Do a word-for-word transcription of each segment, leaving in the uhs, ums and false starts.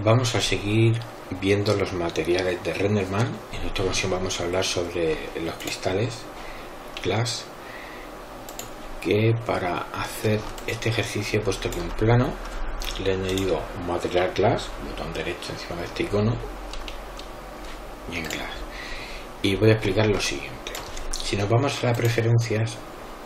Vamos a seguir viendo los materiales de Renderman. En esta ocasión vamos a hablar sobre los cristales glass, que para hacer este ejercicio he puesto aquí un plano, le he añadido un material glass, botón derecho encima de este icono y en glass, y voy a explicar lo siguiente. Si nos vamos a las preferencias,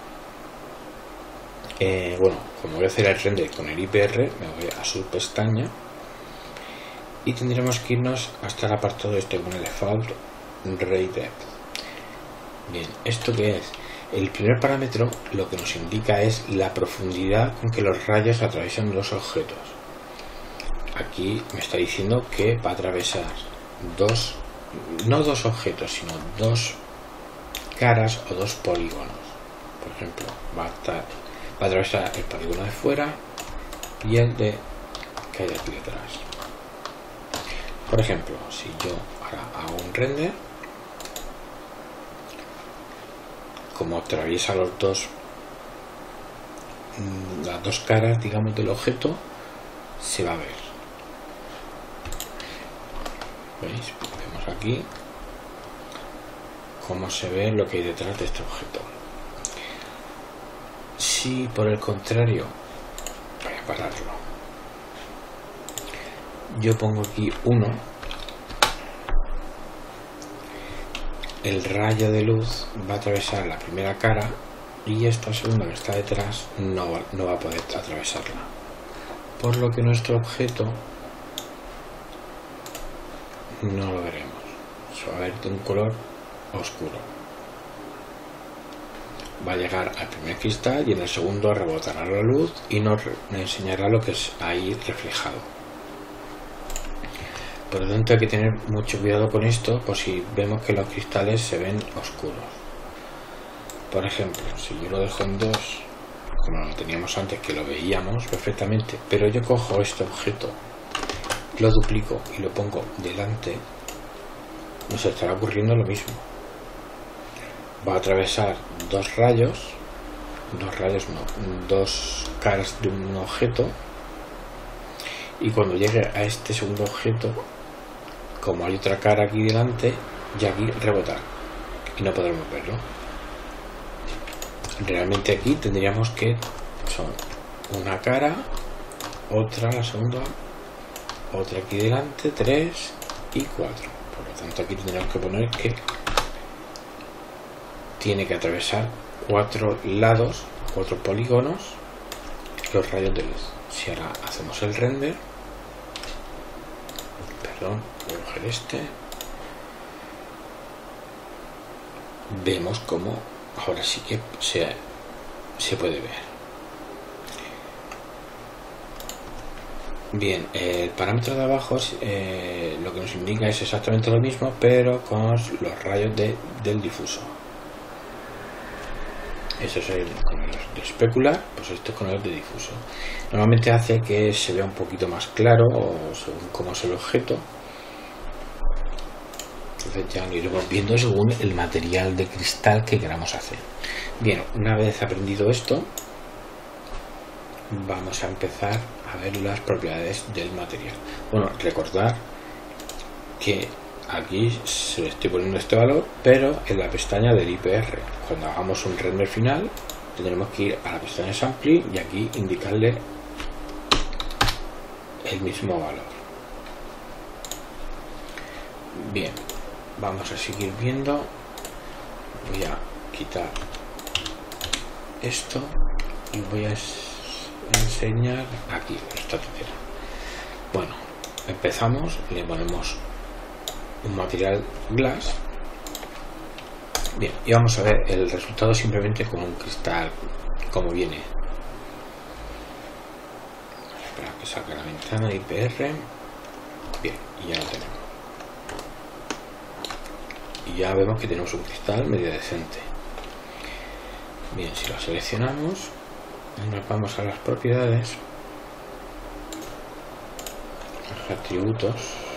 eh, bueno, como voy a hacer el render con el I P R, me voy a su pestaña y tendremos que irnos hasta el apartado este con el default ray depth. Bien, ¿esto qué es? El primer parámetro lo que nos indica es la profundidad con que los rayos atraviesan los objetos. Aquí me está diciendo que va a atravesar dos, no dos objetos, sino dos caras o dos polígonos. Por ejemplo, va a, estar, va a atravesar el polígono de fuera y el de que hay aquí detrás. Por ejemplo, si yo ahora hago un render, como atraviesa los dos las dos caras, digamos, del objeto, se va a ver. ¿Veis? Vemos aquí cómo se ve lo que hay detrás de este objeto. Si por el contrario, voy a pararlo, yo pongo aquí uno, el rayo de luz va a atravesar la primera cara y esta segunda que está detrás no va, no va a poder atravesarla, por lo que nuestro objeto no lo veremos, se va a ver de un color oscuro. Va a llegar al primer cristal y en el segundo rebotará la luz y nos enseñará lo que es ahí reflejado. Por lo tanto hay que tener mucho cuidado con esto, por si vemos que los cristales se ven oscuros. Por ejemplo, si yo lo dejo en dos, como lo teníamos antes, que lo veíamos perfectamente, pero yo cojo este objeto, lo duplico y lo pongo delante, nos estará ocurriendo lo mismo. Va a atravesar dos rayos, dos rayos no, dos caras de un objeto, y cuando llegue a este segundo objeto, como hay otra cara aquí delante, ya aquí rebotar y no podremos verlo. Realmente aquí tendríamos que son una cara, otra la segunda, otra aquí delante, tres y cuatro. Por lo tanto aquí tendríamos que poner que tiene que atravesar cuatro lados, cuatro polígonos, los rayos de luz. Si ahora hacemos el render, perdón, voy a coger este, vemos como ahora sí que se, se puede ver. Bien, el parámetro de abajo eh, lo que nos indica es exactamente lo mismo, pero con los rayos de, del difuso. Eso es el con el de especular, pues esto es con el de difuso. Normalmente hace que se vea un poquito más claro o según cómo es el objeto. Entonces ya lo iremos viendo según el material de cristal que queramos hacer. Bien, una vez aprendido esto, vamos a empezar a ver las propiedades del material. Bueno, recordar que aquí se le estoy poniendo este valor, pero en la pestaña del I P R. Cuando hagamos un render final, tendremos que ir a la pestaña Sampling y aquí indicarle el mismo valor. Bien, vamos a seguir viendo. Voy a quitar esto y voy a enseñar aquí esta tijera. Bueno, empezamos, le ponemos un material glass. Bien, y vamos a ver el resultado simplemente con un cristal como viene. Espera que saque la ventana de I P R. Bien, y ya lo tenemos. Y ya vemos que tenemos un cristal medio decente. Bien, si lo seleccionamos, nos vamos a las propiedades, los atributos.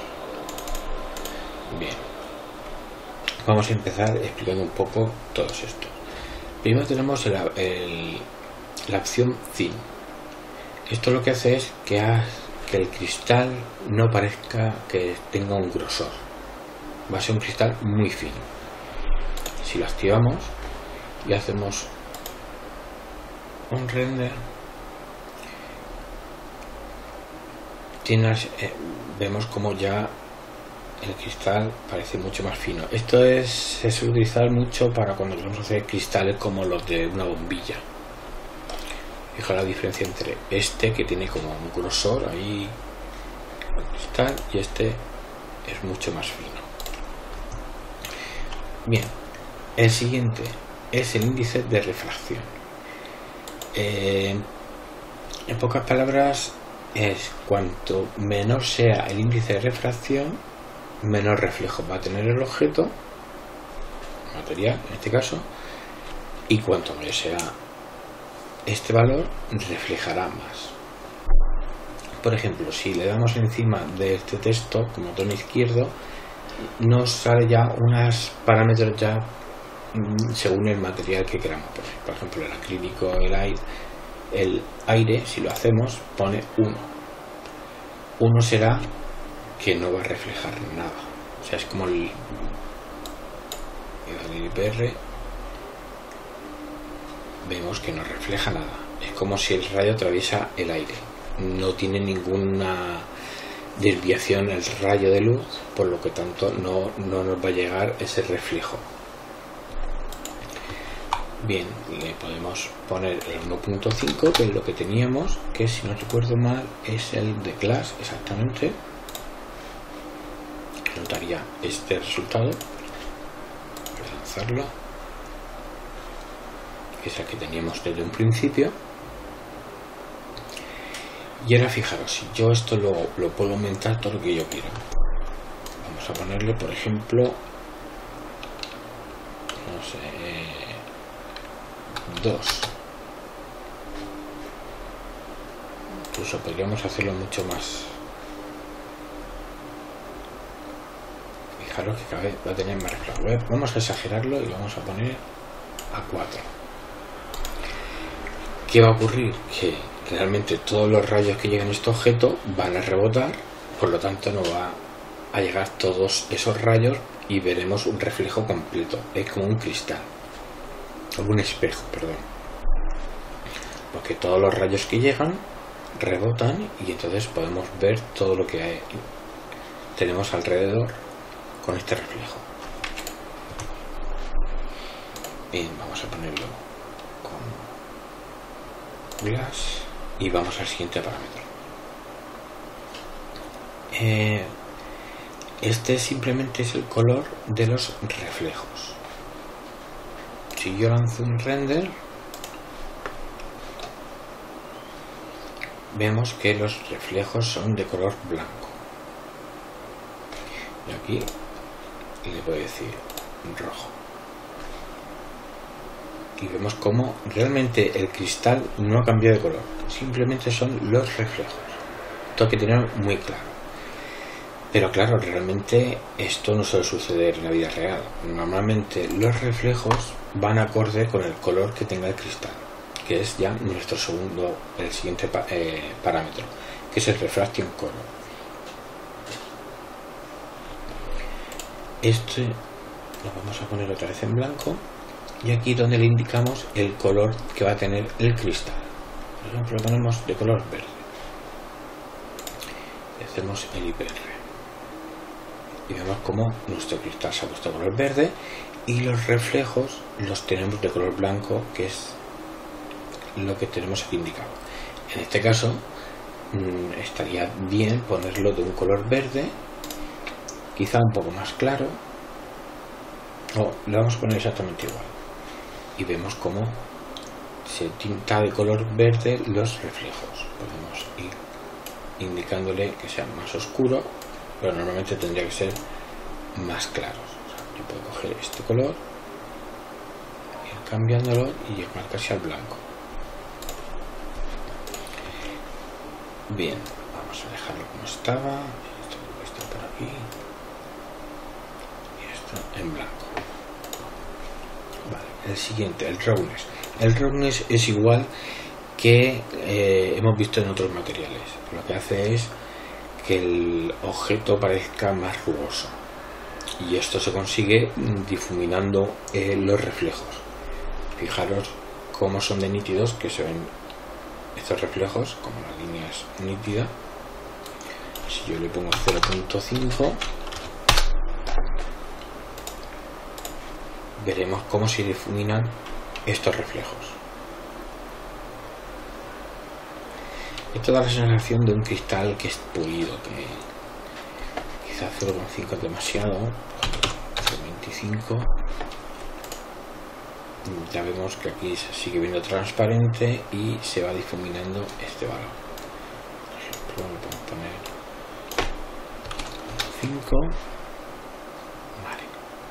Bien, vamos a empezar explicando un poco todos estos. Primero tenemos el, el, la opción Thin. Esto lo que hace es que, ha, que el cristal no parezca que tenga un grosor. Va a ser un cristal muy fino. Si lo activamos y hacemos un render, tienes, eh, vemos como ya el cristal parece mucho más fino. Esto es, se suele utilizar mucho para cuando queremos hacer cristales como los de una bombilla. Fijaos la diferencia entre este, que tiene como un grosor ahí el cristal, y este es mucho más fino. Bien, el siguiente es el índice de refracción. Eh, en pocas palabras, es cuanto menor sea el índice de refracción, menor reflejo va a tener el objeto, material en este caso, y cuanto mayor sea este valor, reflejará más. Por ejemplo, si le damos encima de este texto como botón izquierdo, nos sale ya unos parámetros ya según el material que queramos poner. Por ejemplo, el acrílico, el aire, el aire, si lo hacemos, pone uno. uno será que no va a reflejar nada. O sea, es como el, el I P R, vemos que no refleja nada. Es como si el rayo atraviesa el aire. No tiene ninguna desviación el rayo de luz, por lo que tanto no, no nos va a llegar ese reflejo. Bien, le podemos poner el uno punto cinco, que es lo que teníamos, que si no recuerdo mal es el de class exactamente. Nos daría este resultado. Voy a lanzarlo, que es el que teníamos desde un principio. Y ahora fijaros, si yo esto lo, lo puedo aumentar todo lo que yo quiera. Vamos a ponerle, por ejemplo, no sé, dos. Incluso podríamos hacerlo mucho más. Fijaros que cada vez va a tener más reflejo. Vamos a exagerarlo y vamos a poner a cuatro. ¿Qué va a ocurrir? Que realmente todos los rayos que llegan a este objeto van a rebotar, por lo tanto no va a llegar todos esos rayos y veremos un reflejo completo. Es como un cristal, como un espejo, perdón, porque todos los rayos que llegan rebotan y entonces podemos ver todo lo que hay, tenemos alrededor con este reflejo. Bien, vamos a ponerlo con glass y vamos al siguiente parámetro. Eh, este simplemente es el color de los reflejos. Si yo lanzo un render, vemos que los reflejos son de color blanco. Y aquí le voy a decir rojo. Y vemos como realmente el cristal no ha cambiado de color, simplemente son los reflejos. Esto hay que tener muy claro. Pero claro, realmente esto no suele suceder en la vida real. Normalmente los reflejos van acorde con el color que tenga el cristal, que es ya nuestro segundo, el siguiente eh, parámetro, que es el refraction color. Este lo vamos a poner otra vez en blanco. Y aquí donde le indicamos el color que va a tener el cristal. Por ejemplo, lo ponemos de color verde. Y hacemos el I P R. Y vemos como nuestro cristal se ha puesto de color verde y los reflejos los tenemos de color blanco, que es lo que tenemos aquí indicado. En este caso, mmm, estaría bien ponerlo de un color verde, quizá un poco más claro, o le vamos a poner exactamente igual. Y vemos cómo se tinta de color verde los reflejos. Podemos ir indicándole que sea más oscuro, pero normalmente tendría que ser más claros. O sea, yo puedo coger este color, ir cambiándolo y llegar casi al blanco. Bien, vamos a dejarlo como estaba. Esto está por aquí y esto en blanco. Vale, el siguiente, el roughness. El roughness es igual que eh, hemos visto en otros materiales. Lo que hace es que el objeto parezca más rugoso, y esto se consigue difuminando eh, los reflejos. Fijaros cómo son de nítidos que se ven estos reflejos, como la línea es nítida. Si yo le pongo cero punto cinco, veremos cómo se difuminan estos reflejos. Esto da la sensación de un cristal que es pulido, que quizás cero coma cinco es demasiado, cero coma veinticinco. Ya vemos que aquí se sigue viendo transparente y se va difuminando este valor. Por ejemplo, le podemos poner cinco. Vale.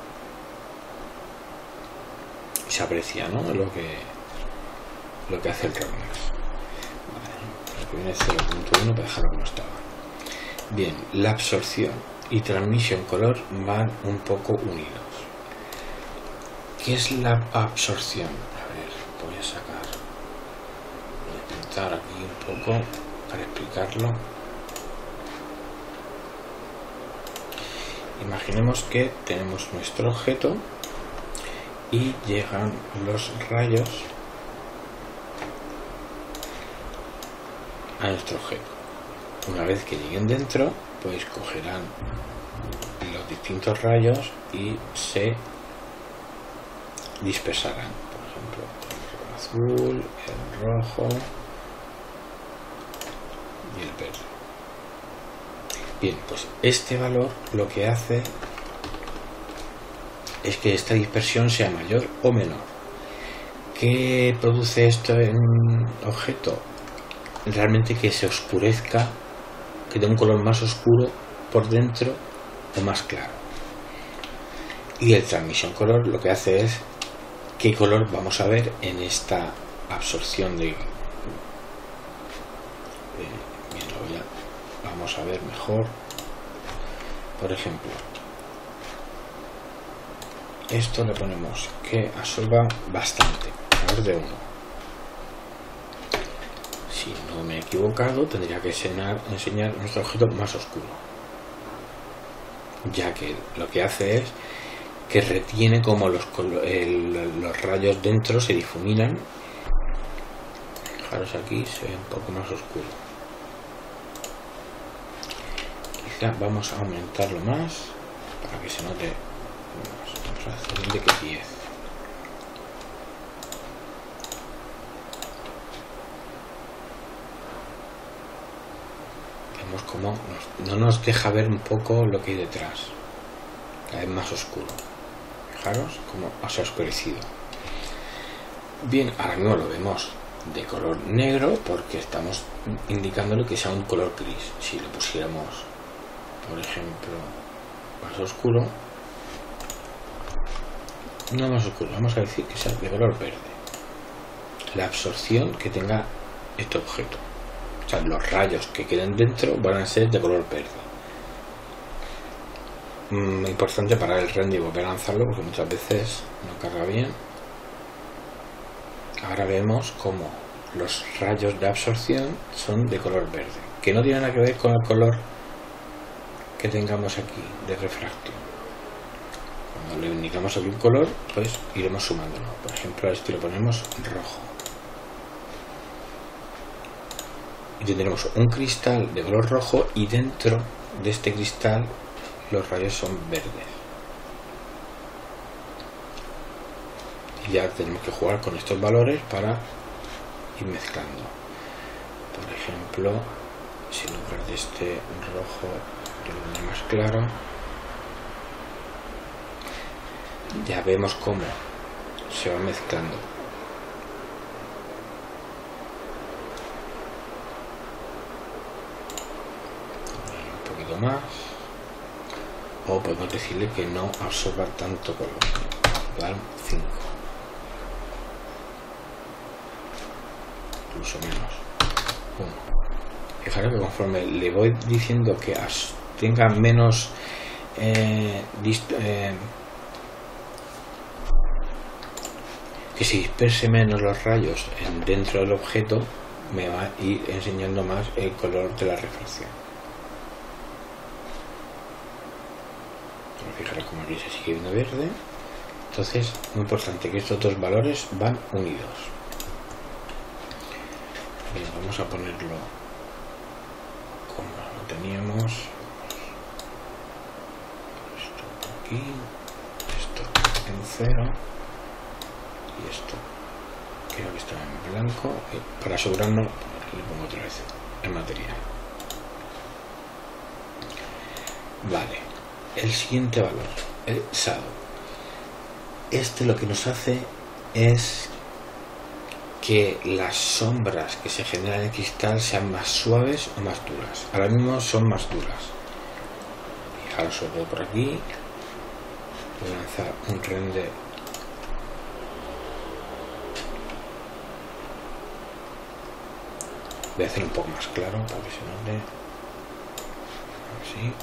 Se aprecia, ¿no? Lo que lo que hace el Roughness. Vale. Lo que viene cero punto uno para dejarlo como estaba. Bien, la absorción y transmisión color van un poco unidos. ¿Qué es la absorción? A ver, voy a sacar, voy a pintar aquí un poco para explicarlo. Imaginemos que tenemos nuestro objeto y llegan los rayos a nuestro objeto. Una vez que lleguen dentro, pues cogerán los distintos rayos y se dispersarán. Por ejemplo, el azul, el rojo y el verde. Bien, pues este valor lo que hace es que esta dispersión sea mayor o menor. ¿Qué produce esto en un objeto? Realmente que se oscurezca, que dé un color más oscuro por dentro o más claro. Y el transmisión color lo que hace es qué color vamos a ver en esta absorción de, de bien, lo voy a, vamos a ver mejor. Por ejemplo, esto le ponemos que absorba bastante, valor de uno. Si no me he equivocado, tendría que enseñar, enseñar nuestro objeto más oscuro, ya que lo que hace es que retiene como los, el, los rayos dentro se difuminan. Fijaros aquí, se ve un poco más oscuro. Quizá vamos a aumentarlo más para que se note. Vamos a hacer de que diez. Vemos como nos, no nos deja ver un poco lo que hay detrás. Cada vez más oscuro. Fijaros cómo se ha oscurecido. Bien, ahora mismo lo vemos de color negro porque estamos indicándole que sea un color gris. Si lo pusiéramos, por ejemplo, más oscuro, no más oscuro, vamos a decir que sea de color verde. La absorción que tenga este objeto, o sea, los rayos que queden dentro van a ser de color verde. Mm, importante parar el render y volver a lanzarlo porque muchas veces no carga bien. Ahora vemos como los rayos de absorción son de color verde, que no tiene nada que ver con el color que tengamos aquí de refracción. Cuando le indicamos aquí un color, pues iremos sumándolo. Por ejemplo, a este lo ponemos rojo y tendremos un cristal de color rojo y dentro de este cristal los rayos son verdes. Y ya tenemos que jugar con estos valores para ir mezclando. Por ejemplo, si en lugar de este rojo lo pone más claro, ya vemos cómo se va mezclando. Un poquito más. O podemos decirle que no absorba tanto color. ¿Vale? cinco. Incluso menos. uno. Fijaros que conforme le voy diciendo que tenga menos eh, dist eh, que si disperse menos los rayos en, dentro del objeto, me va a ir enseñando más el color de la refracción. Fijaros como aquí se sigue viendo verde. Entonces, muy importante que estos dos valores van unidos. Bien, vamos a ponerlo como lo teníamos. Esto por aquí, esto en cero y esto creo que está en blanco. Y para asegurarnos, le pongo otra vez el material. Vale, el siguiente valor, el shadow. Este lo que nos hace es que las sombras que se generan en el cristal sean más suaves o más duras. Ahora mismo son más duras. Fijaros sobre todo por aquí. Voy a lanzar un render. Voy a hacer un poco más claro para que se note. Así.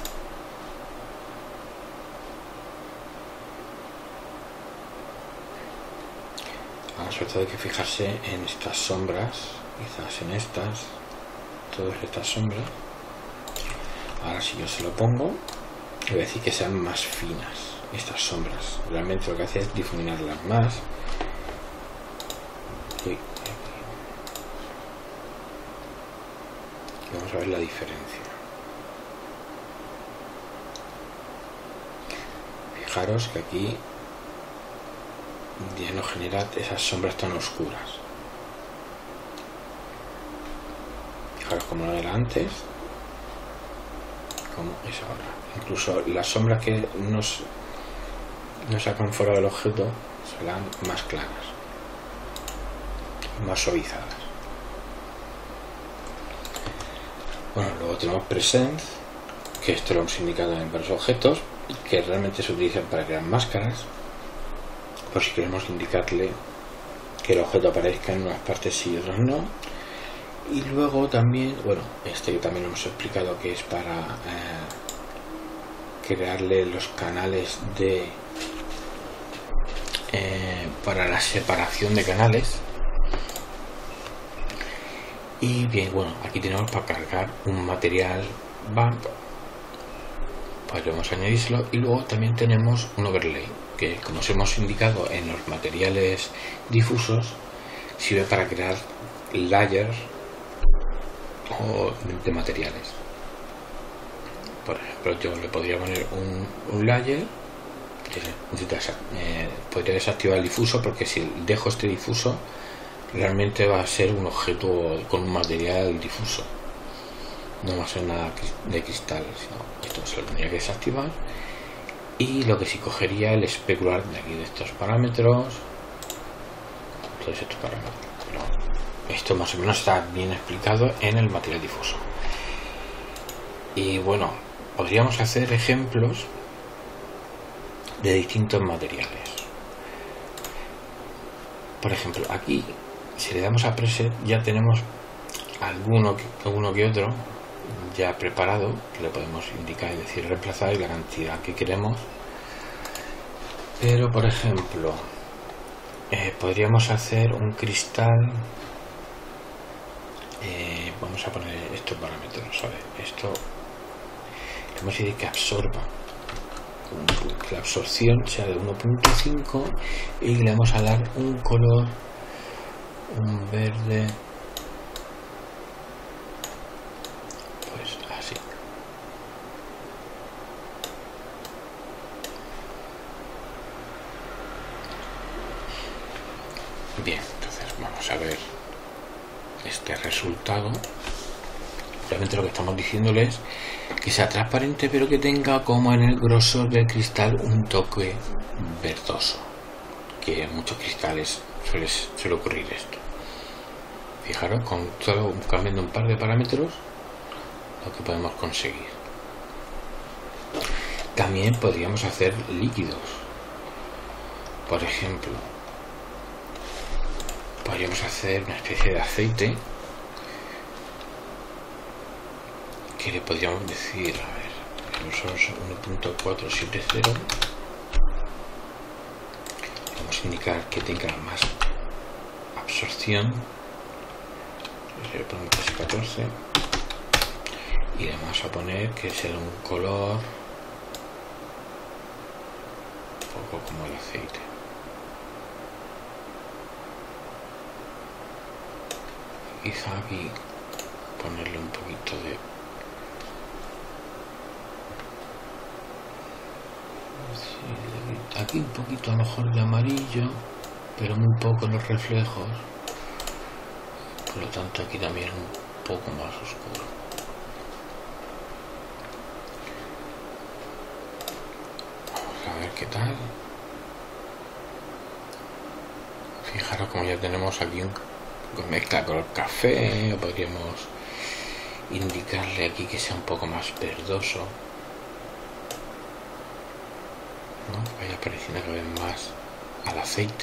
Ahora sobre todo hay que fijarse en estas sombras, quizás en estas, todas estas sombras. Ahora si yo se lo pongo, le voy a decir que sean más finas estas sombras. Realmente lo que hace es difuminarlas más. Uy. Vamos a ver la diferencia. Fijaros que aquí ya no genera esas sombras tan oscuras. Fijaros como lo era antes, como es ahora. Incluso las sombras que nos, nos sacan fuera del objeto serán más claras, más suavizadas. Bueno, luego tenemos Presence, que esto lo hemos indicado en varios objetos, que realmente se utilizan para crear máscaras, por si queremos indicarle que el objeto aparezca en unas partes y otras no. Y luego también, bueno, este que también hemos explicado que es para eh, crearle los canales de eh, para la separación de canales. Y bien, bueno, aquí tenemos para cargar un material bump, podemos añadirlo. Y luego también tenemos un overlay, que como os hemos indicado en los materiales difusos, sirve para crear layers o de materiales. Por ejemplo, yo le podría poner un, un layer, eh, podría desactivar el difuso, porque si dejo este difuso realmente va a ser un objeto con un material difuso, no va a ser nada de cristal, sino esto se lo tendría que desactivar. Y lo que sí cogería el especular de aquí, de estos parámetros, todos estos parámetros. Pero esto más o menos está bien explicado en el material difuso. Y bueno, podríamos hacer ejemplos de distintos materiales. Por ejemplo, aquí, si le damos a preset, ya tenemos alguno que, alguno que otro ya preparado, que le podemos indicar, es decir, reemplazar, y la cantidad que queremos. Pero por ejemplo, eh, podríamos hacer un cristal, eh, vamos a poner estos parámetros, ¿sabes? Esto le vamos a decir que absorba, que la absorción sea de uno punto cinco, y le vamos a dar un color, un verde, pues así. Bien, entonces vamos a ver este resultado. Realmente lo que estamos diciéndole es que sea transparente, pero que tenga como en el grosor del cristal un toque verdoso, que en muchos cristales suele, suele ocurrir esto. Fijaros, con solo cambiando un par de parámetros, lo que podemos conseguir. También podríamos hacer líquidos. Por ejemplo, podríamos hacer una especie de aceite, que le podríamos decir, a ver, nosotros uno punto cuatrocientos setenta, vamos a indicar que tenga más absorción. Le pongo casi catorce y le vamos a poner que sea un color un poco como el aceite. Quizá aquí ponerle un poquito de aquí un poquito a lo mejor de amarillo, pero muy poco en los reflejos, por lo tanto aquí también un poco más oscuro. Vamos a ver qué tal. Fijaros como ya tenemos aquí un mezcla color café, o podríamos indicarle aquí que sea un poco más verdoso, ¿no? Vaya pareciendo que ven más al aceite.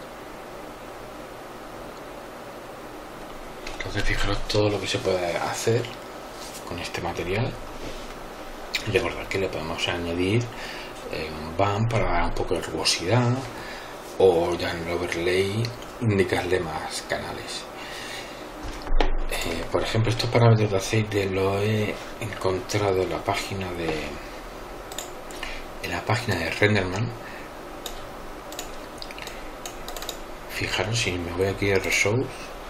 Entonces fijaros todo lo que se puede hacer con este material. Y recordad que le podemos añadir eh, un bump para dar un poco de rugosidad, o ya en el overlay indicarle más canales. Eh, por ejemplo, estos parámetros de aceite lo he encontrado en la página de en la página de Renderman. Fijaros, si me voy aquí a Resource,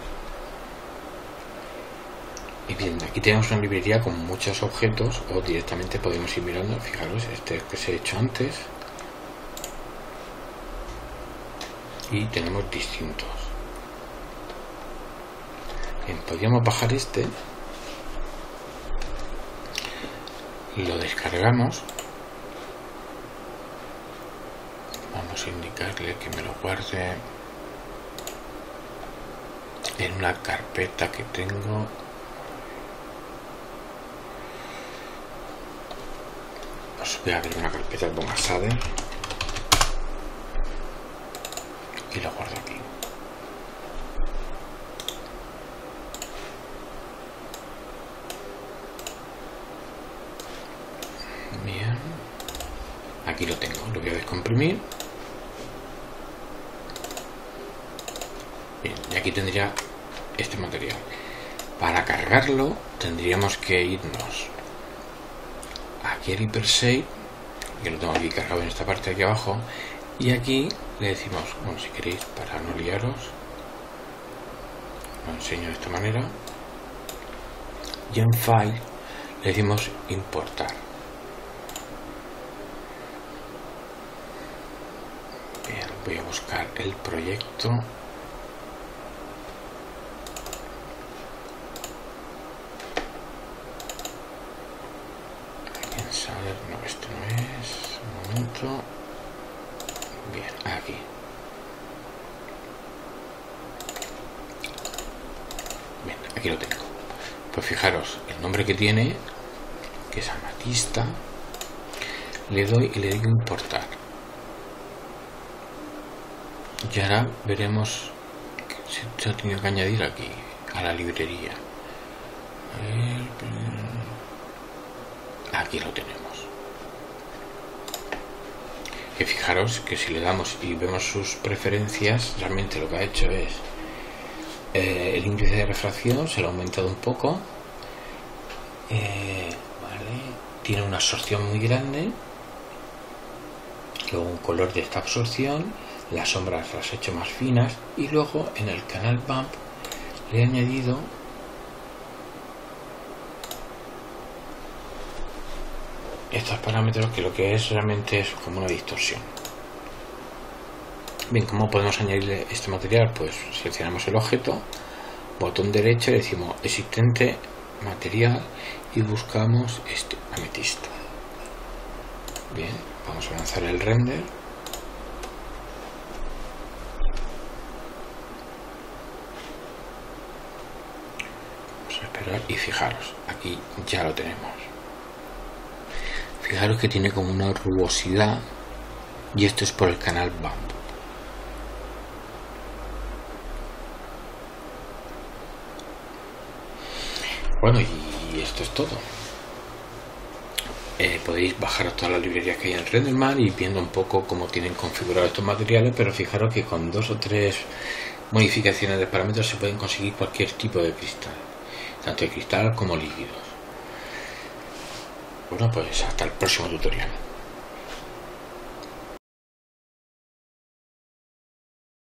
y bien, aquí tenemos una librería con muchos objetos, o directamente podemos ir mirando. Fijaros, este que se ha hecho antes, y tenemos distintos. Bien, podríamos bajar este, lo descargamos, vamos a indicarle que me lo guarde en una carpeta que tengo. Os voy a abrir una carpeta que ponga Shader y lo guardo aquí. Bien, aquí lo tengo, lo voy a descomprimir. Bien, y aquí tendría este material. Para cargarlo tendríamos que irnos aquí al Hypershape, que lo tengo aquí cargado en esta parte de aquí abajo, y aquí le decimos, bueno, si queréis, para no liaros, lo enseño de esta manera, y en File le decimos importar. Bien, voy a buscar el proyecto. No, este no es. Un momento. Bien, aquí. Bien, aquí lo tengo. Pues fijaros, el nombre que tiene, que es amatista, le doy y le digo importar. Y ahora veremos que se ha tenido que añadir aquí, a la librería. Aquí lo tenemos. Que fijaros que si le damos y vemos sus preferencias, realmente lo que ha hecho es eh, el índice de refracción se lo ha aumentado un poco, eh, vale. Tiene una absorción muy grande, luego un color de esta absorción, las sombras las he hecho más finas, y luego en el canal bump le he añadido estos parámetros, que lo que es realmente es como una distorsión. Bien, ¿cómo podemos añadirle este material? Pues seleccionamos el objeto, botón derecho, le decimos existente material y buscamos este ametista. Bien, vamos a lanzar el render. Vamos a esperar y fijaros, aquí ya lo tenemos. Fijaros que tiene como una rugosidad, y esto es por el canal bump. Bueno, y esto es todo. eh, podéis bajaros todas las librerías que hay en Renderman y viendo un poco cómo tienen configurados estos materiales, pero fijaros que con dos o tres modificaciones de parámetros se pueden conseguir cualquier tipo de cristal, tanto de cristal como líquidos. Bueno, pues hasta el próximo tutorial.